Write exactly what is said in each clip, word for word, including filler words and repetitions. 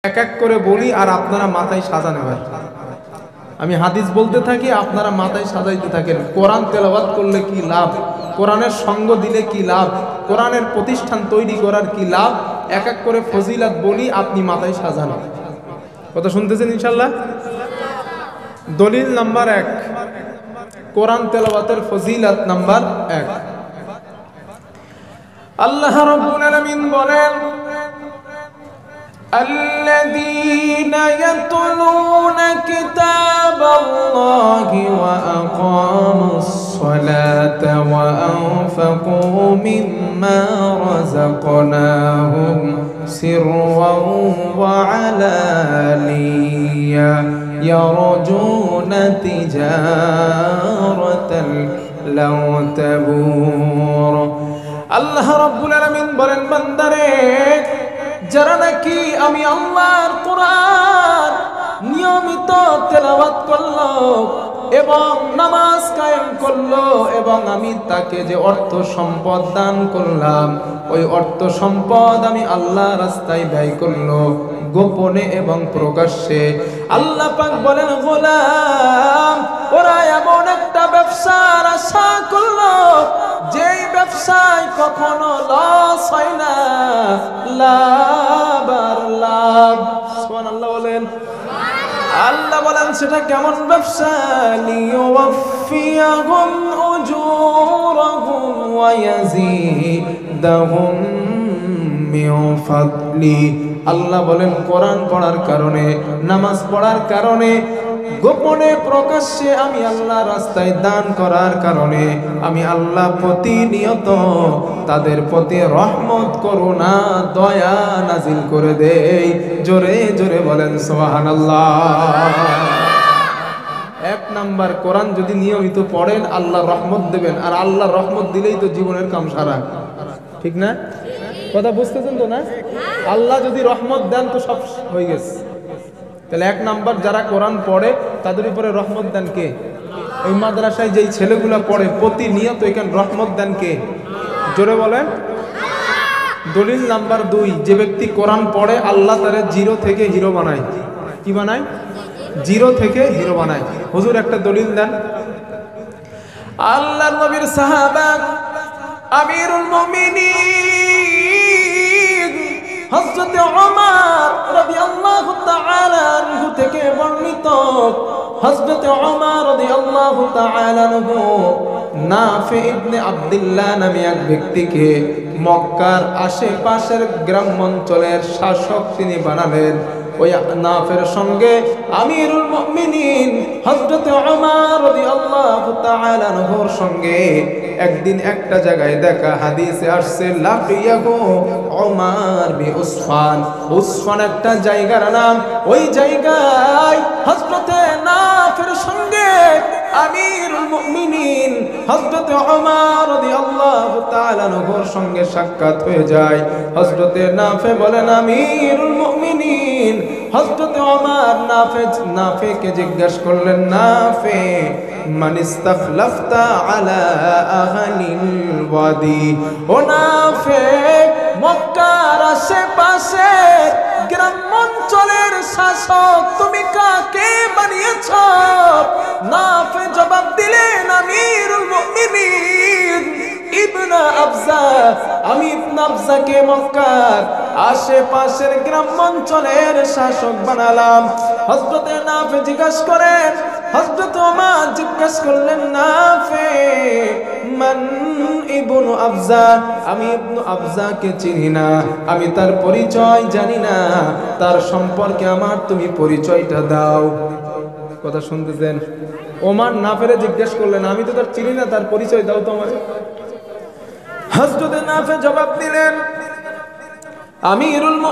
এক এক করে বলি আর আপনারা মাথায় সাজানো হয়। আমি হাদিস বলতে থাকি, আপনারা মাথায় সাজাইতে থাকেন। কোরআন তেলাওয়াত করলে কি লাভ, কোরআনের সঙ্গ দিলে কি লাভ, কোরআনের প্রতিষ্ঠান তৈরি করার কি লাভ, এক এক করে ফজিলাত বলি, আপনি মাথায় সাজান। কথা শুনতেছেন ইনশাল্লাহ? দলিল নাম্বার এক, কোরআন তেলাওয়াতের ফজিলাত নাম্বার এক। আল্লাহ রাব্বুল আলামিন বলেন, الذين يتلون كتاب الله وأقاموا الصلاة وأنفقوا مما رزقناهم سرا وعلانية يرجون تجارة لن تبور। আল্লাহ রাব্বুল আলামিন বলেন, বান্দারে, যারা নাকি আমি আল্লাহর কোরআন নিয়মিত তেলাওয়াত করলো এবং নামাজ কায়েম করলো এবং আমি তাকে যে অর্থ সম্পদ দান করলাম, ওই অর্থ সম্পদ আমি আল্লাহ রাস্তায় ব্যয় করলো গোপনে এবং প্রকাশ্যে। আল্লাহ পাক বলেন, গোলাম, ওরা এমন একটা ব্যবসার আশা করলো যেই ব্যবসায় কখনো লস হয় না, লাভ আর লাভ। সুবহানাল্লাহ বলেন। আল্লাহ বলেন, সেটা কেমন ব্যবসা? লিওয়াফিয়াহুম উজুরাহুম ওয়া ইয়াজিদাহুম মিন ফাদলি। আল্লাহ বলেন, কোরআন পড়ার কারণে, নামাজ পড়ার কারণে, গোপনে প্রকাশ্যে আমি আল্লাহ রাস্তায় দান করার কারণে আমি আল্লাহ প্রতিনিয়ত তাদের প্রতি রহমত, করুণা, দয়া নাজিল করে দেই। জোরে জোরে বলেন সুবহানাল্লাহ। এক নাম্বার, কোরআন যদি নিয়মিত পড়েন আল্লাহ রহমত দেবেন, আর আল্লাহ রহমত দিলেই তো জীবনের কাম সারা। ঠিক না? কথা বুঝতেছেন তো না? আল্লাহ যদি রহমত দেন তো সব হয়ে গেছে। তাহলে এক নাম্বার, যারা কোরআন পড়ে তাদের উপরে রহমত দেন কে? এই মাদ্রাসায় যেই ছেলেগুলা পড়ে প্রতিনিয়ত এখানে রহমত দেন কে? জোরে বলেন। দলিল নাম্বার দুই, যে ব্যক্তি কোরআন পড়ে আল্লাহ তারে জিরো থেকে হিরো বানায়। কি বানায়? জিরো থেকে হিরো বানায়। হুজুর একটা দলিল দেন। আল্লাহর নবীর সাহাবা আমিরুল মুমিনিন হযরত ওমর রাদিয়াল্লাহু তাআলা আনহু থেকে বর্ণিত, হযরত ওমর রাদিয়াল্লাহু তাআলা আনহু নাফি ইবনে আব্দুল্লাহ নামে এক ব্যক্তিকে মক্কার আশেপাশের গ্রামাঞ্চলের শাসক তিনি বানালেন। ওই নাফের সঙ্গে আমিরুল মুমিনিন হযরত ওমর রাদিয়াল্লাহু তাআলা আনহুর সঙ্গে একদিন একটা জায়গায় দেখা, হাদিসে আসছে লাকিয়াহু ওমর বি উসফান। উসফান একটা জায়গার নাম। ওই জায়গায় হযরত নাফের সঙ্গে আমিরুল মুমিনিন হযরত ওমর রাদিয়াল্লাহু তাআলা আনহুর সঙ্গে সাক্ষাৎ হয়ে যায়। হযরত নাফে বলেন, আমিরুল মুমিনিন হযরত ওমর নাফে নাফেকে জিজ্ঞাসা করলেন, নাফে মান ইস্তাখলাফতা আলা আহলিল ওয়াদি। ও নাফে, মক্কার আশেপাশে গ্রামাঞ্চলের শাসক তুমি কাকে বানিয়েছ? নাফে জবাব দিলেন, আমিরুল মুমিনিন ইবনে আবজা, আমি ইবনে আবজাকে মক্কার আশেপাশের গ্রামাঞ্চলের শাসক বানালাম। হযরত নাফে জিজ্ঞাসা করেন, হযরত ওমর জিজ্ঞাসা করলেন, নাফে মান ইবনু আবজা, আমি ইবনু আবজাকে চিনি না, আমি তার পরিচয় জানি না, তার সম্পর্কে আমার তুমি পরিচয়টা দাও। কথা শুনতেছেন? ওমর নাফেরে জিজ্ঞাসা করলেন, আমি তো তার চিনি না, তার পরিচয় দাও তো আমারে। হযরত নাফে জবাব দিলেন, আমিরুল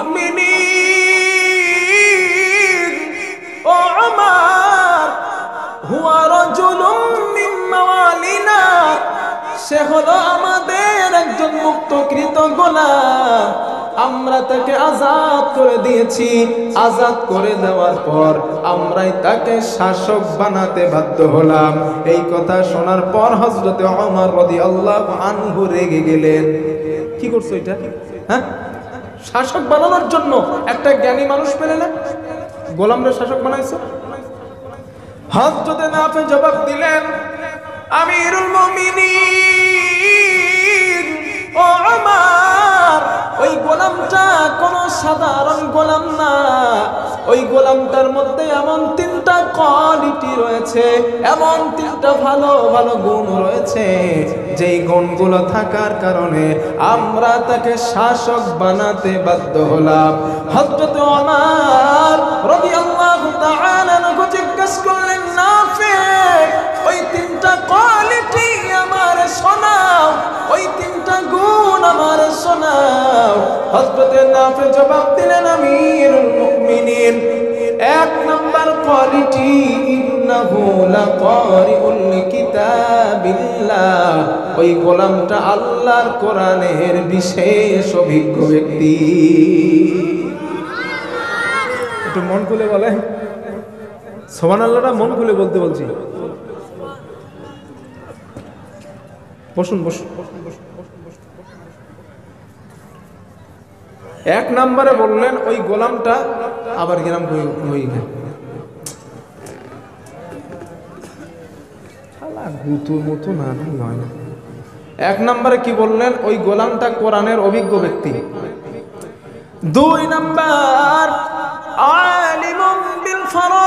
মুমিনিন ও ওমর, হুয়া রাজুলুম মিন মাওয়ালিনা, সে হলো আমাদের একজন মুক্তকৃত গোলাম, আমরা তাকে আজাদ করে দিয়েছি। আজাদ করে দেওয়ার পর আমরাই তাকে শাসক বানাতে বাধ্য হলাম। এই কথা শোনার পর হযরত ওমর রাদিয়াল্লাহু আনহু রেগে গেলেন। কি করছো এটা? হ্যাঁ, শাসক বানানোর জন্য একটা জ্ঞানী মানুষ পেলে না, গোলামরা শাসক বানাইছে। হযরত নাফে জবাব দিলেন, আমিরুল মুমিনিন ও আমার, ওই গোলামটা কোনো সাধারণ গোলাম না, ওই গোলামটার মধ্যে এমন তিনটা কোয়ালিটি রয়েছে, এমন তিনটা ভালো ভালো গুণ রয়েছে, যেই গুণগুলো থাকার কারণে আমরা তাকে শাসক বানাতে বাধ্য হলাম। হযরত ওমর রাদিয়াল্লাহু তাআলা আনহু জিজ্ঞেস করলেন, নাফে ওই তিনটা কোয়ালিটি আমার শোনাও, ওই তিনটা গুণ আমার শোনাও। হযরত নাফে জবাব দিলেন, আমিরুল মুমিনিন, এক নাম্বার কোয়ালিটি, ইন্নাহু লাকারিউল কিতাবিল্লাহ, ওই গোলামটা আল্লাহর কোরআনের বিশেষ অভিজ্ঞ ব্যক্তি। একটু মন খুলে বলে সুবহানাল্লাহটা মন খুলে বলতে বলছি। বসুন বসুন। এক নম্বরে বললেন ওই গোলামটা, আবার গেলাম হয়ে গেল গুতুর মতো না নয় না। এক নম্বরে কি বললেন, ওই গোলামটা কোরআনের অভিজ্ঞ ব্যক্তি। দুই নাম্বার, আলিমুম বিল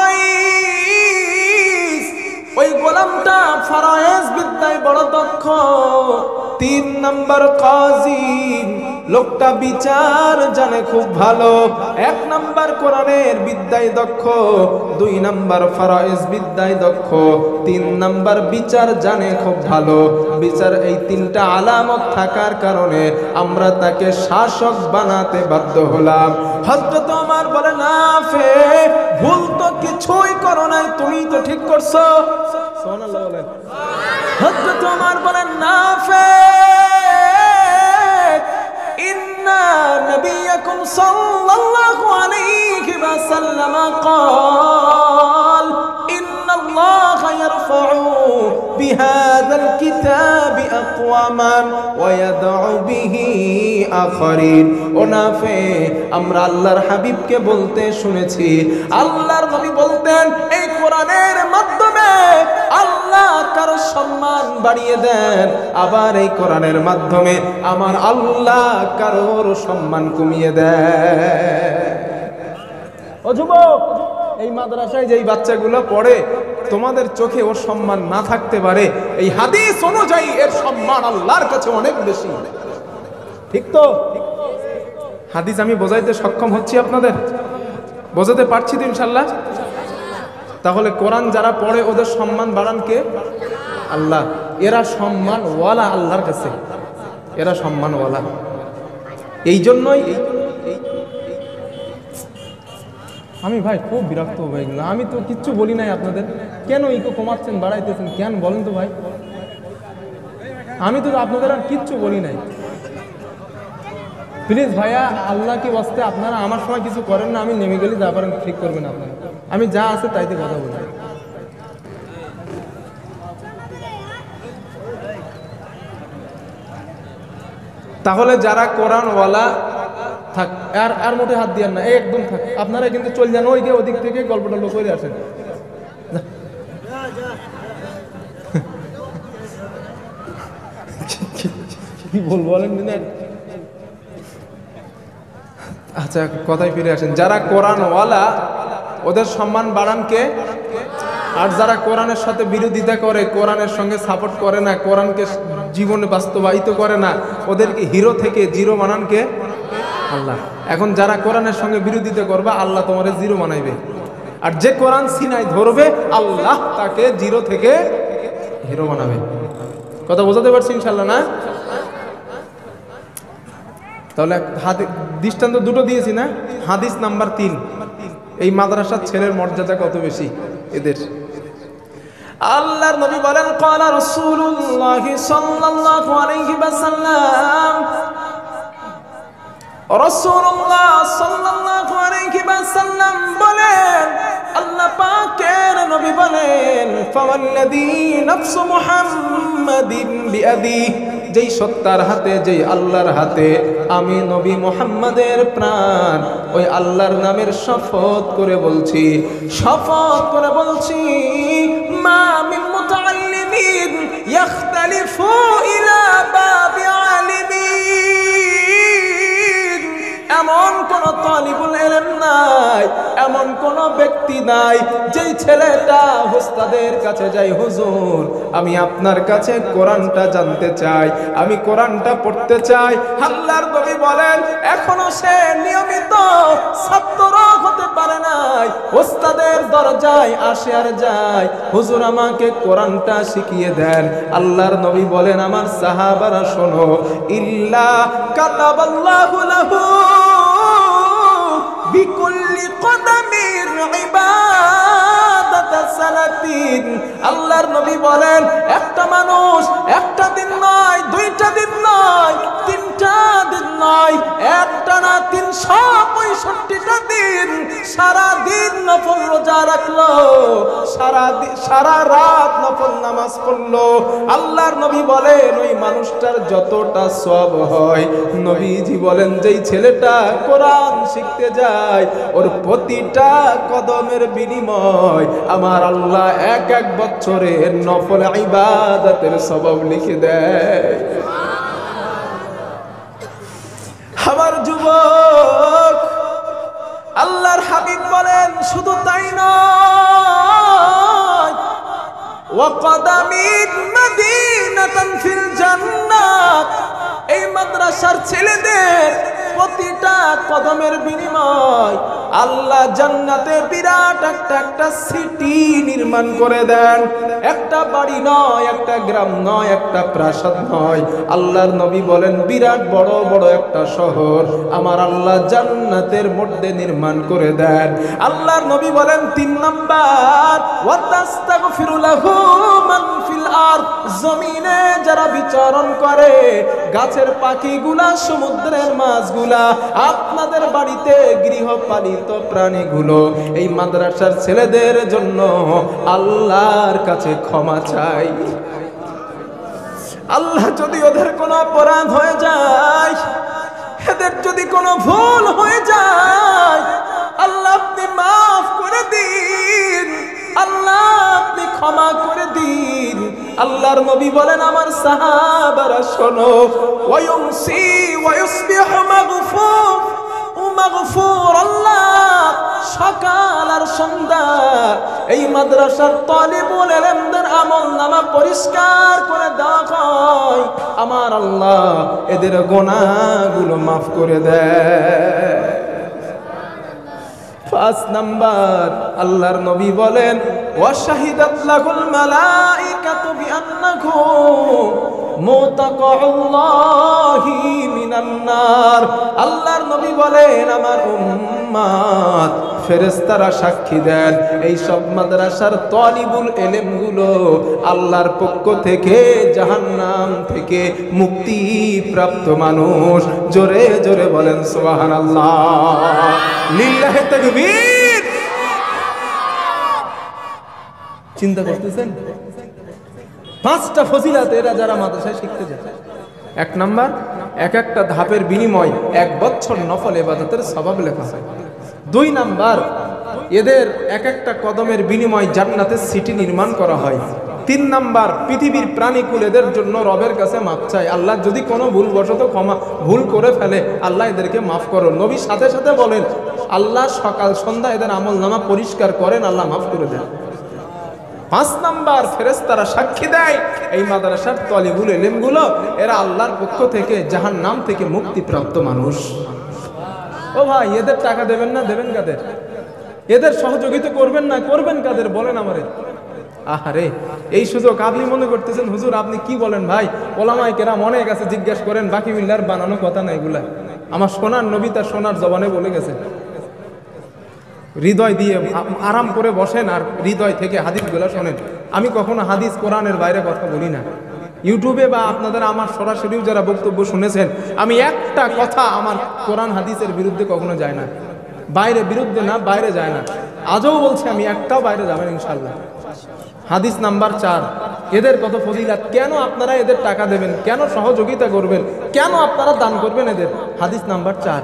ফারাইজ, ওই গোলামটা ফারায়েজ বিদ্যায় বড় দক্ষ। তিন নাম্বার, কাজী, লোকটা বিচার জানে খুব ভালো। এক নাম্বার কোরআনের বিদ্যায় দক্ষ, দুই নাম্বার ফারায়েজ বিদ্যায় দক্ষ, তিন নাম্বার বিচার জানে খুব ভালো। বিচার, এই তিনটা আলামত থাকার কারণে আমরা তাকে শাসক বানাতে বাধ্য হলাম। হযরত ওমর বলে, নাফে ভুল তো কিছুই করো নাই, তুমি তো ঠিক করছো। সুবহানাল্লাহ বলেন। হযরত ওমর বলেন, নাফে ইন্না নবিয়াকুম সাল্লাল্লাহু আলাইহি ওয়াসাল্লাম قال إن الله يرفع بهذا الكتاب أقواما ويدع به آخرين। ও নাফে, আমরা আল্লাহর হাবিবকে বলতে শুনেছি, আল্লাহর নবী বলতেন, এই কোরআনের মাধ্যমে আল্লাহ কারো সম্মান বাড়িয়ে দেন, আবার এই কোরআনের মাধ্যমে আমার আল্লাহ কারোর সম্মান কমিয়ে দেন। ও যুবক, এই মাদ্রাসায় যেই বাচ্চাগুলো পড়ে, তোমাদের চোখে ওর সম্মান না থাকতে পারে, এই হাদিস অনুযায়ী এর সম্মান আল্লাহর কাছে অনেক বেশি। ঠিক তো? হাদিস আমি বোঝাইতে সক্ষম হচ্ছি, আপনাদের বোঝাতে পারছি তো ইনশাল্লাহ? তাহলে কোরআন যারা পড়ে ওদের সম্মান বাড়ান কে? আল্লাহ। এরা সম্মান ওয়ালা আল্লাহর কাছে, এরা সম্মান ওয়ালা। এই জন্যই আমি ভাই খুব বিরক্ত হয়ে গেলাম। আমি তো কিচ্ছু বলি নাই আপনাদের, কেন ইকো কমাচ্ছেন বাড়াইতেছেন কেন বলেন তো ভাই? আমি তো আপনাদের আর কিচ্ছু বলি নাই। প্লিজ ভাইয়া, আল্লাহ কি বাস্তে আপনারা আমার সময় কিছু করেন না, আমি নেমে গেলে যা পারেন ঠিক করবেন আপনারা। আমি যা আছে তাইতে কথা বলি। তাহলে যারা কোরআনওয়ালা থাক, আর আর মোটে হাত দিয়ান না, একদম থাক। আপনারা কিন্তু চল যান, ওই গিয়ে ওদিক থেকে গল্পটা লোক করে আসেন। কি বলবো বলেন না? আচ্ছা, কথায় ফিরে আসেন। যারা কোরআনওয়ালা ওদের সম্মান বাড়ান কে? আর যারা কোরআনের সাথে বিরোধিতা করে, কোরআনের সঙ্গে সাপোর্ট করে না, কোরআনকে জীবনে বাস্তবায়িত করে না, ওদেরকে হিরো থেকে জিরো বানান কে? আল্লাহ। এখন যারা কোরআনের সঙ্গে বিরোধিতা করবে, আল্লাহ তোমার জিরো বানাইবে। আর যে কোরআন সিনাই ধরবে, আল্লাহ তাকে জিরো থেকে হিরো বানাবে। কথা বোঝাতে পারছি ইনশাল্লাহ না? তাহলে দৃষ্টান্ত দুটো দিয়েছি না? হাদিস নাম্বার তিন, এই মাদ্রাসার ছেলের মর্যাদা কত বেশি এদের। আল্লাহর নবী বলেন, ক্বালা রাসূলুল্লাহ সাল্লাল্লাহু আলাইহি ওয়াসাল্লাম, রাসূলুল্লাহ সাল্লাল্লাহু আলাইহি ওয়াসাল্লাম বলেন, আল্লাহ পাকের নবী বলেন, ফাওয়াল্লাযী নাফসু মুহাম্মাদিন বিয়াদিহি, যেই সত্তার হাতে, যেই আল্লাহর হাতে আমি নবী মুহাম্মাদের প্রাণ ওই আল্লাহর নামের শপথ করে বলছি, শপথ করে বলছি, মা মিন মুতাআল্লিমিন ইখতালিফু ইলা বাবি আলিমিন, এমন কোন তালিবুল ইলম নাই, এমন কোন ব্যক্তি নাই যেই ছেলেটা উস্তাদের কাছে যায়, হুজুর আমি আপনার কাছে কোরআনটা জানতে চাই, আমি কোরআনটা পড়তে চাই। আল্লাহর নবী বলেন এখনো সে নিয়মিত ছাত্র হতে পারে নাই, উস্তাদের দরজায় আসে আর যায়, হুজুর আমাকে কোরআনটা শিখিয়ে দেন। আল্লাহর নবী বলেন আমার সাহাবারা শোনো, ইল্লা কাতাবাল্লাহু লাহু বিকুল্লি কদামির ইবাদাতাস সালাতিন। আল্লাহর নবী বলেন একটা মানুষ একটা দিন নয়, দুইটা দিন নয়, তিনটা দিন নয়, একটা না তিনশো পঁয়ষট্টিটা দিন সারা দিন নফল রোজা রাখলো, সারা সারা রাত নফল নামাজ পড়লো, আল্লাহর নবী বলেন ওই মানুষটার যতটা সওয়াব হয়, নবীজি বলেন যেই ছেলেটা কোরআন শিখতে যায় ওর প্রতিটা কদমের বিনিময় আমার আল্লাহ এক এক বছরের নফল ইবাদতের সওয়াব লিখে দেয়। আমার যুবক, আল্লাহর হাবিব বলেন শুধু তাই নয়, ওয়া কদামিন মাদিনাতান ফিল জান্নাত, এই মাদ্রাসার ছেলেদের প্রতিটা কদমের বিনিময় আল্লাহ জান্নাতে বিরাট একটা একটা সিটি নির্মাণ করে দেন। একটা বাড়ি নয়, একটা গ্রাম নয়, একটা প্রাসাদ নয়, আল্লাহর নবী বলেন বিরাট বড় বড় একটা শহর আমার আল্লাহ জান্নাতের মধ্যে নির্মাণ করে দেন। আল্লাহর নবী বলেন তিন নাম্বার, ওয়া তাস্তাগফিরু লাহু মান ফিল আরদ, জমিনে যারা বিচরণ করে, গাছের পাখিগুলা, সমুদ্রের মাছগুলা, আপনাদের বাড়িতে গৃহপালিত প্রাণীগুলো, এই মাদ্রাসার ছেলেদের জন্য আল্লাহর কাছে ক্ষমা চাই। আল্লাহ যদি ওদের কোনো অপরাধ হয়ে যায়, এদের যদি কোনো ভুল হয়ে যায়, আল্লাহ আপনি মাফ করে দিন, আল্লাহ আপনি ক্ষমা করে দিন। আল্লাহর নবী বলেন আমার সাহাবারা শোনো, ওয়ায়ুমসি ওয়ায়ুসবিহু মাগফুর মাগফুর, আল্লাহ সকাল আর সন্ধ্যা এই মাদ্রাসার তালিবুল ইলমদের আমলনামা পরিষ্কার করে দেওয়া হয়, আমার আল্লাহ এদের গুনাহগুলো মাফ করে দেয়। পাঁচ নাম্বার, আল্লাহর নবী বলেন ওয়া শাহিদাত লাহুল মালাইকাতু বিআন্নাহু মুতাকাউল্লাহি মিনান নার। আল্লাহর নবী বলেন আমার উম্মত ফেরেশতারা সাক্ষী দেন এই সব মাদ্রাসার তালিবুল ইলম গুলো আল্লাহর পক্ষ থেকে জাহান্নাম থেকে মুক্তি প্রাপ্ত মানুষ। জোরে জোরে বলেন সুবহানাল্লাহ, লিল্লাহি তাকবীর। চিন্তা করতেছেন পাঁচটা ফজিলত এরা যারা মাদ্রাসায় শিখতে যায়। এক নাম্বার, এক একটা ধাপের বিনিময় এক বছর নফল ইবাদতের সওয়াব লেখা হয়। দুই নাম্বার, এদের এক একটা কদমের বিনিময় জান্নাতের সিটি নির্মাণ করা হয়। তিন নাম্বার, পৃথিবীর প্রাণীকুল এদের জন্য রবের কাছে মাপ চায়, আল্লাহ যদি কোনো ভুলবশত ক্ষমা ভুল করে ফেলে আল্লাহ এদেরকে মাফ করো। নবী সাথে সাথে বলেন আল্লাহ সকাল সন্ধ্যা এদের আমল নামা পরিষ্কার করেন, আল্লাহ মাফ করে দেন। পাঁচ নাম্বার, ফেরেশতারা সাক্ষী দেয় এই মাদ্রাসার তালিবুল ইলম গুলো এরা আল্লাহর পক্ষ থেকে জাহান্নাম থেকে মুক্তিপ্রাপ্ত মানুষ। ও ভাই, এদের টাকা দেবেন না, দেবেন কাদের? এদের সহযোগিতা করবেন না, করবেন কাদের? বলেন আমারে। আহারে, এই সুযোগ আপনি মনে করতেছেন হুজুর আপনি কি বলেন ভাই, ওলামায়ে কেরাম অনেক আছে, জিজ্ঞাসা করেন, বাকি মিল্লার বানানো কথা না এগুলা। আমার সোনার নবী তার সোনার জবানে বলে গেছে। হৃদয় দিয়ে আরাম করে বসেন আর হৃদয় থেকে হাদিসগুলো শোনেন। আমি কখনো হাদিস কোরআনের বাইরে কথা বলি না। ইউটিউবে বা আপনাদের আমার সরাসরিও যারা বক্তব্য শুনেছেন, আমি একটা কথা আমার কোরআন হাদিসের বিরুদ্ধে কখনো যায় না, বাইরে বিরুদ্ধে না, বাইরে যায় না। আজও বলছি আমি একটাও বাইরে যাবেন ইনশাল্লাহ। হাদিস নাম্বার চার, এদের কত ফজিলাত, কেন আপনারা এদের টাকা দেবেন, কেন সহযোগিতা করবেন, কেন আপনারা দান করবেন এদের। হাদিস নাম্বার চার,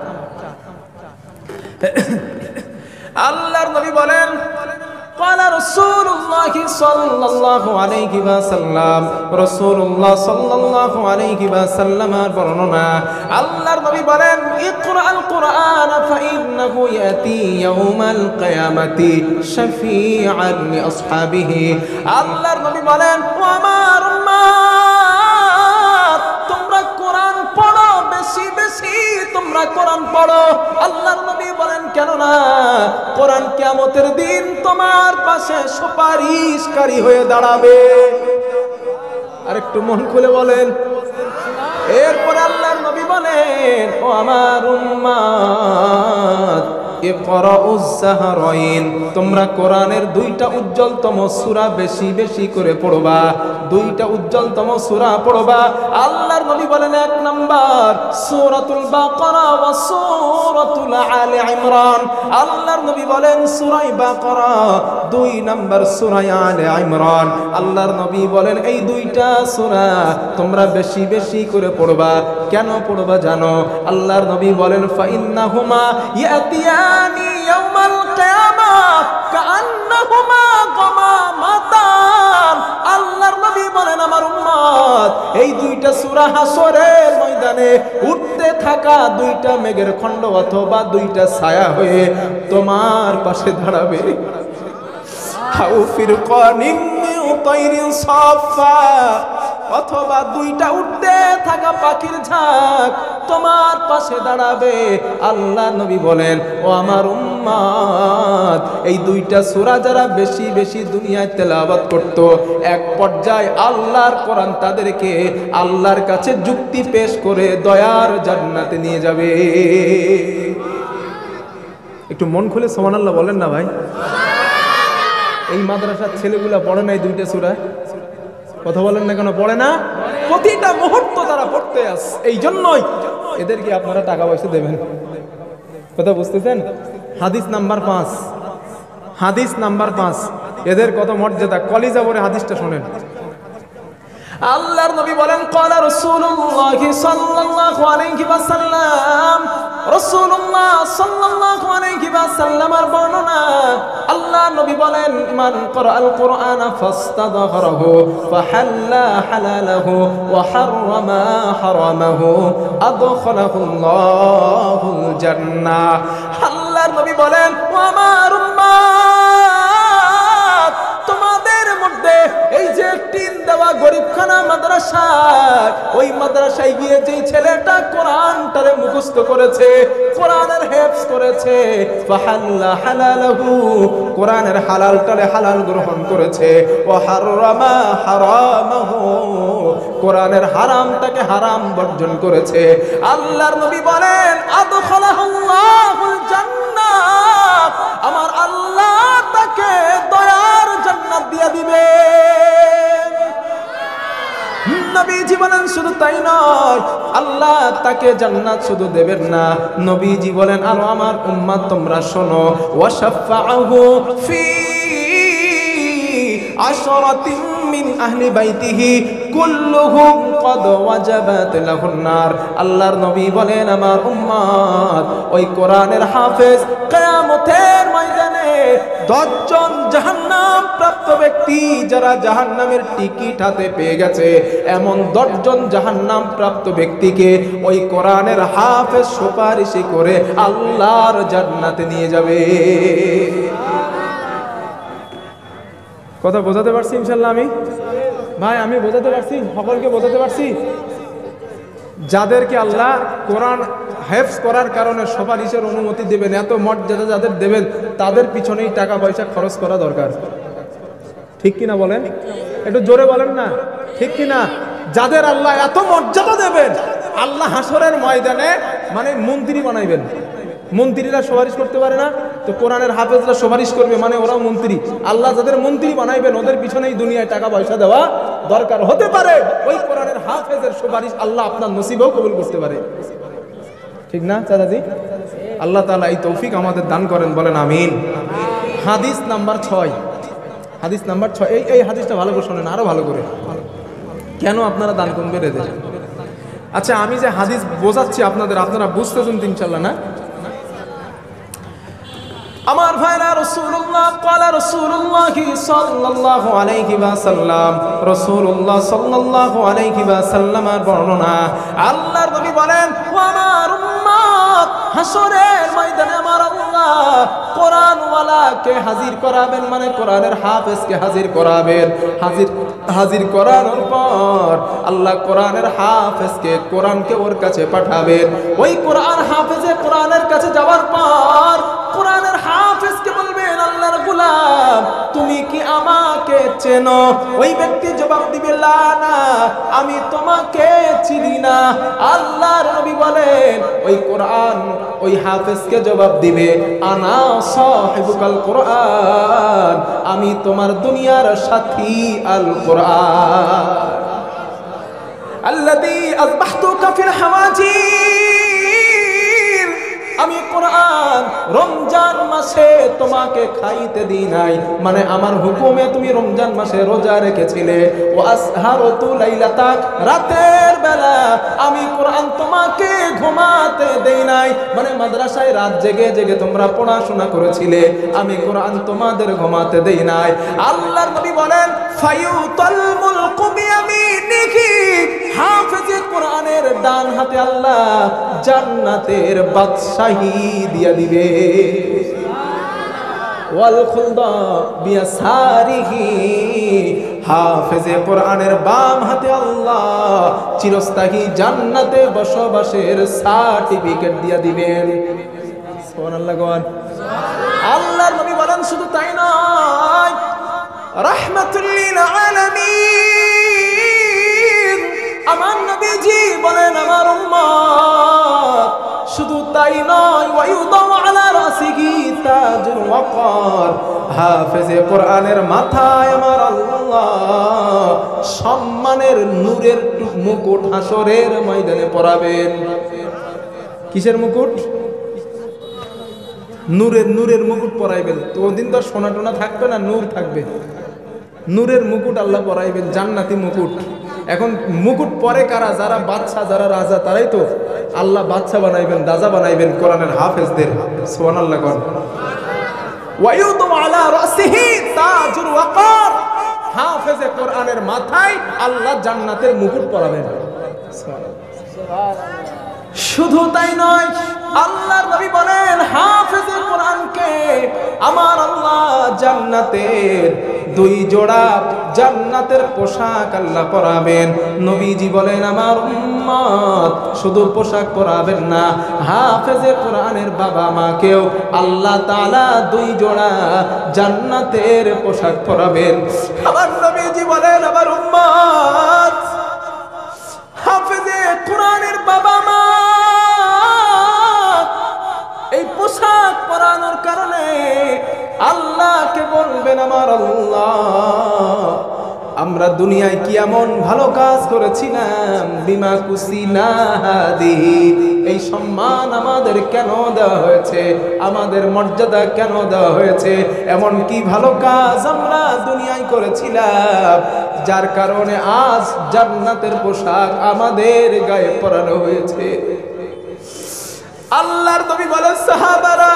আল্লাহর নবী বলেন قال رسول الله صلى الله عليه وسلم رسول الله صلى الله عليه وسلم বর্ণনা আল্লাহর নবী বলেন ইকরা আল কুরআন فإنه يأتي يوم القيامة شفيعا لأصحابه। আল্লাহর নবী বলেন ও আমার উম্মত তোমরা কোরআন পড়ো, বেশি বেশি তোমরা কোরআন পড়ো। আল্লাহর নবী বলেন কেন না, কোরআন কিয়ামতের দিন তোমার পাশে সুপারিশকারী হয়ে দাঁড়াবে। আর একটু মন খুলে বলেন। এরপরে আল্লাহর নবী বলেন ও আমার উম্মত ইকরাউজ জাহরাইন, তোমরা কোরআনের দুইটা উজ্জ্বলতম সূরা বেশি বেশি করে পড়বা, দুইটা উজ্জ্বলতম সূরা পড়বা। আল্লাহর নবী বলেন এক নাম্বার সূরাতুল বাকারা ওয়া সূরাতুল আলে ইমরান। আল্লাহর নবী বলেন সূরা বাকারা, দুই নাম্বার সূরা আলে ইমরান। আল্লাহর নবী বলেন এই দুইটা সূরা তোমরা বেশি বেশি করে পড়বা। কেন পড়বা জানো? আল্লাহর নবী বলেন ফাইন্নাহুমা ইয়াতিয়ানি ইয়াউমাল কিয়ামাহ কাআন্নাহুমা গামামাতান। আল্লাহর নবী বলেন আমার উম্মত এই দুইটা সূরা হাসরের ময়দানে উঠতে থাকা দুইটা মেঘের খণ্ড অথবা দুইটা ছায়া হয়ে তোমার পাশে দাঁড়াবে। হাউ ফিরকানিন মিন তাইরিন সাফা, অথবা দুইটা উঠতে থাকা পাখির ঝাঁক তোমার পাশে দাঁড়াবে। আল্লাহ নবী বলেন ও আমার উম্মত এই দুইটা সূরা যারা বেশি বেশি দুনিয়ায় তেলাওয়াত করত, এক পর্যায়ে আল্লাহর কোরআন তাদেরকে আল্লাহর কাছে যুক্তি পেশ করে দয়ার জান্নাতে নিয়ে যাবে। একটু মন খুলে সুবহানাল্লাহ বলেন না ভাই। এই মাদ্রাসার ছেলেগুলা পড়ে না এই দুইটা সূরা? কথা বলেন না কেন? পড়ে না, প্রতিটা মুহূর্ত তারা পড়তে আসে। এই জন্যই এদেরকে আপনারা টাকা পয়সা দেবেন। কথা বুঝতেছেন? হাদিস নাম্বার পাঁচ, হাদিস নাম্বার পাঁচ, এদের কত মর্যাদা। কলিজা ভরে হাদিসটা শোনেন। আল্লাহর নবী বলেন ক্বালা রাসূলুল্লাহ সাল্লাল্লাহু আলাইহি ওয়াসাল্লাম, রাসূলুল্লাহ সাল্লাল্লাহু আলাইহি ওয়াসাল্লামের বর্ণনা। আল্লাহর নবী বলেন মান ক্বারাআল কুরআনা ফাস্তাযহারাহু ফাহাল্লা হালালাহু ওয়া হাররামা হারামাহু আদখালাহুল্লাহুল জান্নাহ। আল্লাহর নবী বলেন ও আমার উম্মত তোমাদের মধ্যে এই যে টিন দেওয়া গরিবখানা মাদ্রাসা, ওই মাদ্রাসায় গিয়ে যে ছেলেটা কোরআনটারে মুখস্থ করেছে, কোরআনের হেফজ করেছে, ফাহাল্লা হালালাহু কোরআনের হালালটারে হালাল গ্রহণ করেছে, ওয়া হাররামা হারামাহু কোরআনের হারামটাকে হারাম বর্জন করেছে। আল্লাহর নবী বলেন আদখালাহুল্লাহুল জান্নাহ, আমার আল্লাহ তাকে দয়ার জান্নাত দিয়ে দিবে। নবীজি বলেন শুধু তাই নয়, আল্লাহ তাকে জান্নাত শুধু দেবেন না, নবীজি বলেন আর আমার উম্মত তোমরা শোনো, ওয়াশাফাআহু ফি আশরাতিন মিন আহলি বাইতিহি কুল্লুহুম ক্বাদ ওয়াজাবাত লাহুন নার। আল্লাহর নবী বলেন আমার উম্মত ওই কোরআনের হাফেজ কিয়ামতের ময়দানে দশ জন জাহান্নাম প্রাপ্ত ব্যক্তি, যারা জাহান্নামের টিকিট হাতে পেয়ে গেছে, এমন দশ জন জাহান্নাম প্রাপ্ত ব্যক্তিকে ওই কোরআনের হাফেজ সুপারিশ করে আল্লাহর জান্নাতে নিয়ে যাবে। কথা বোঝাতে পারছি ইনশাআল্লাহ? আমি ভাই আমি বোঝাতে পারছি, সকলকে বোঝাতে পারছি। যাদেরকে আল্লাহ কোরআন হেফজ করার কারণে সুপারিশের অনুমতি দেবেন, এত মর্যাদা যাদের দেবেন, তাদের পিছনেই টাকা পয়সা খরচ করা দরকার। ঠিক কিনা বলেন? একটু জোরে বলেন না, ঠিক কিনা? যাদের আল্লাহ এত মর্যাদা দেবেন, আল্লাহ হাসরের ময়দানে মানে মন্ত্রী বানাইবেন। মন্ত্রীরা সুপারিশ করতে পারে না, তো কোরআনের হাফেজরা সুপারিশ করবে, মানে ওরাও মন্ত্রী। আল্লাহ যাদের মন্ত্রী বানাইবেন, ওদের পিছনেই দুনিয়ায় টাকা পয়সা দেওয়া দরকার। হতে পারে ওই কোরআনের হাফেজের সুপারিশ আল্লাহ আপনার নসিবেও কবুল করতে পারে। ঠিক না চাচাজি? আল্লাহ তাআলা এই তৌফিক আমাদের দান করেন, বলেন আমিন। হাদিস নাম্বার ছয়, হাদিস নাম্বার ছয়। এই এই হাদিসটা ভালো করে শোনেন, আরো ভালো করে, কেন আপনারা দান কমবে এদের। আচ্ছা আমি যে হাদিস বোঝাচ্ছি আপনাদের, আপনারা বুঝতেছেন ইনশাআল্লাহ না? আমার ভাইরা, রাসূলুল্লাহ ক্বালা রাসূলুল্লাহ সাল্লাল্লাহু আলাইহি ওয়াসাল্লাম, রাসূলুল্লাহ সাল্লাল্লাহু আলাইহি ওয়াসাল্লামের বর্ণনা, আল্লাহর নবী বলেন, ও আমার উম্মত, হাসরের ময়দানে আমার আল্লাহ কোরআনওয়ালাকে হাজির করাবেন, মানে কোরআনের হাফেজকে হাজির করাবেন। হাজির হাজির করানোর পর আল্লাহ কোরআনের হাফেজকে, কোরআনকে ওর কাছে পাঠাবেন। ওই কোরআন হাফেজে কোরআনের কাছে যাওয়ার পর কোরআনের হাফেজকে বলবেন, আল্লাহর গোলাম তুমি কি আমাকে চেনো? ওই ব্যক্তি জবাব দিবে, লা না, আমি তোমাকে চিনি না। আল্লাহর নবী বলেন, ওই কোরআন ওই হাফেজকে জবাব দিবে, আনা সাহিবুকাল কোরআন, আমি তোমার দুনিয়ার সাথী আল কোরআন, আল্লাযী আসবাহতুকা ফিল হাওয়াজির, আমি কোরআন রমজান মাসে তোমাকে খাইতে দিই নাই, মানে আমার হুকুমে তুমি রমজান মাসে রোজা রেখেছিলে। ও আসহারতু লাইলাতাক, রাতের বেলা আমি কোরআন তোমাকে ঘুমাতে দেই নাই, মানে মাদ্রাসায় রাত জেগে জেগে তোমরা পড়াশোনা করেছিলে, আমি কোরআন তোমাদের ঘুমাতে দেই নাই। আল্লাহর নবী বলেন, ফায়ুতাল মুলকু বিয়ামিনিহি, হাফেজে কোরআনের ডান হাতে আল্লাহ জান্নাতের বাদশাহী দিয়া দিবে। ওয়াল খুলদা বিয়াসারিহি, হাফেজে কোরআনের বাম হাতে আল্লাহ চিরস্থায়ী জান্নাতে বসবাসের সার্টিফিকেট দিয়া দিবেন। সুবহানাল্লাহ গণ। আল্লাহর নবী বলেন, শুধু তাই নয়, রাহমাতুল লিল আলামিন, আমার নবীজি বলেন, আমার উম্মত শুধু তাই নয়, ওয়ায়ুদাউ আলা রাসিহি তাজুল ওয়াকার, হাফেজে কোরআনের মাথায় আমার আল্লাহ সম্মানের নূরের মুকুট হাসরের ময়দানে পরাবেন। কিসের মুকুট? নূরের নূরের মুকুট পরাইবেন। তো ওদিন তো সোনা টোনা থাকবে না, নূর থাকবে। নূরের মুকুট আল্লাহ পরাইবেন, জান্নাতি মুকুট। এখন মুকুট পরে কারা? যারা বাদশা, যারা রাজা, তারাই তো আল্লাহ বাদশা বানাইবেন, রাজা বানাইবেন কোরআনের হাফেজদের। সুবহানাল্লাহ গণ। ওয়ায়ুদু আলা রাসিহি তাজুল ওয়াকার, হাফেজে কোরআনের মাথায় আল্লাহ জান্নাতের মুকুট পরাবেন। শুধু তাই নয়, আল্লাহর নবী বলেন, হাফেজে কোরআনকে আমার আল্লাহ জান্নাতের দুই জোড়া জান্নাতের পোশাক আল্লাহ পরাবেন। নবীজি বলেন, আমার উম্মত শুধু পোশাক পরাবেন না, হাফেজে কোরআনের বাবা মাকেও আল্লাহ তাআলা দুই জোড়া জান্নাতের পোশাক পরাবেন। আমার নবীজি বলেন, আমার উম্মত হাফেজে কোরআনের বাবা মা এই পোশাক পরানোর কারণে আল্লাহকে বলবেন, আমার আল্লাহ আমরা দুনিয়ায় কি এমন ভালো কাজ করেছিলাম, বিমা কুসিনা হাদিহি, এই সম্মান আমাদের কেন দেওয়া হয়েছে, আমাদের মর্যাদা কেন দেওয়া হয়েছে, এমন কি ভালো কাজ আমরা দুনিয়ায় করেছিলাম যার কারণে আজ জান্নাতের পোশাক আমাদের গায়ে পরানো হয়েছে। আল্লাহর নবী বলেন, সাহাবারা,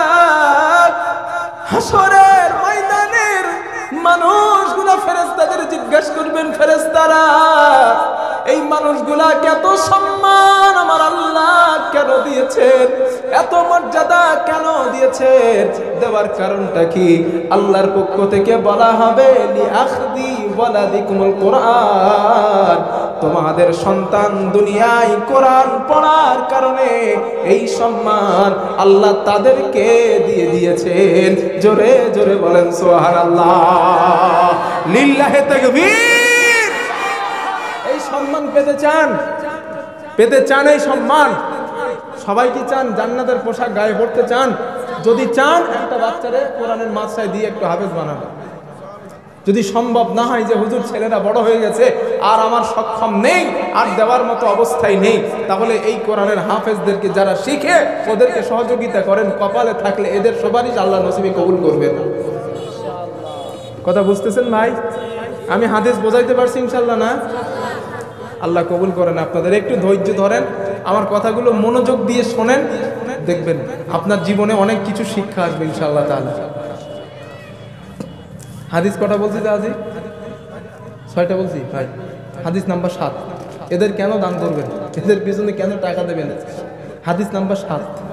হাসরের ময়দানের মানুষগুলো ফেরেশতাদের জিজ্ঞাসা করবেন, ফেরেশতারা এই মানুষগুলা এত সম্মান আমার আল্লাহ কেন দিয়েছেন, এত মর্যাদা কেন দিয়েছেন, দেওয়ার কারণটা কি? আল্লাহর পক্ষ থেকে বলা হবে, লিআখদি ওয়ালাদিকুমুল কোরআন, তোমাদের সন্তান দুনিয়ায় কোরআন পড়ার কারণে এই সম্মান আল্লাহ তাদেরকে দিয়ে দিয়েছেন। জোরে জোরে বলেন সুবহানাল্লাহ, লিল্লাহি তাকবীর। এই সম্মান পেতে চান? পেতে চান এই সম্মান? সবাই কি চান জান্নাতের পোশাক গায়ে পড়তে চান? যদি চান, একটা বাচ্চারে কোরআনের মাদ্রাসায় দিয়ে একটু হাফেজ বানান। যদি সম্ভব না হয় যে হুজুর ছেলেরা বড় হয়ে গেছে আর আমার সক্ষম নেই, আর দেওয়ার মতো অবস্থায় নেই, তাহলে এই কোরআনের হাফেজদেরকে যারা শিখে ওদেরকে সহযোগিতা করেন, কপালে থাকলে এদের সুপারিশ আল্লাহ নসিবে কবুল করবেন। কথা বুঝতেছেন ভাই? আমি হাদিস বোঝাইতে পারছি ইনশাল্লাহ না? আল্লাহ কবুল করেন। আপনাদের একটু ধৈর্য ধরেন, আমার কথাগুলো মনোযোগ দিয়ে শোনেন, দেখবেন আপনার জীবনে অনেক কিছু শিক্ষা আসবে ইনশাআল্লাহ তাআলা। হাদিস কটা বলছি তো আজি? ছয়টা বলছি ভাই। হাদিস নাম্বার সাত। এদের কেন দান করবেন, এদের পিছনে কেন টাকা দেবেন? হাদিস নাম্বার সাত।